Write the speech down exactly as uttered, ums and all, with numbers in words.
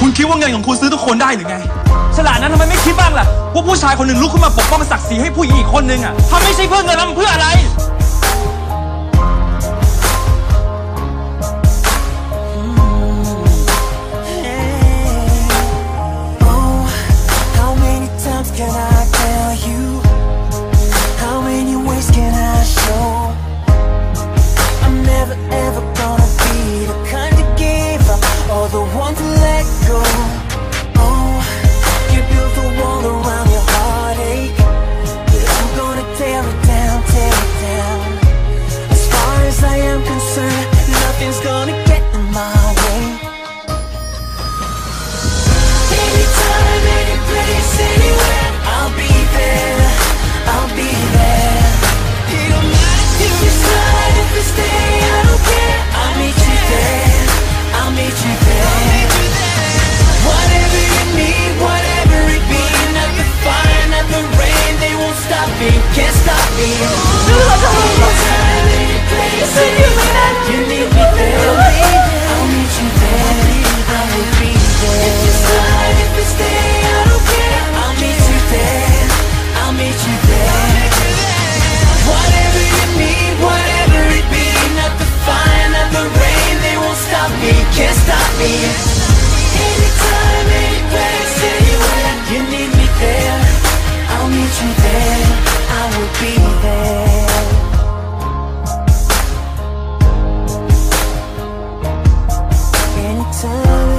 คุณคิดว่าเงินของคุณซื้อทุกคนได้หรือไงฉลาดนั้นทำไมไม่คิดบ้างล่ะว่าผู้ชายคนหนึ่งลุกขึ้นมาปกป้องศักดิ์ศรีให้ผู้หญิงอีกคนนึงอ่ะถ้าไม่ใช่เพื่อเงินแล้วมันเพื่ออะไร Can I tell you how many ways can I show I'm never ever gonna be the kind to give up or the one to let go Oh, you built a wall around your heartache but I'm gonna tear it down, tear it down As far as I am concerned, nothing's gonna get in my way Anytime, any place, anywhere I'll be there, I'll be there It don't matter if you slide, if you stay, I don't care I'll meet you there, I'll meet you there Whatever you need, whatever it be Not the fire, not the rain, they won't stop me, can't stop me Anytime, any place, anywhere You need me there, I'll meet you there, I will be there If you slide, if you stay, I don't care I'll meet you there, I'll meet you there Whatever you need, whatever it be Not the fire, not the rain, they won't stop me, can't stop me Anytime, any place, anywhere You need me there, I'll meet you there I will be there Anytime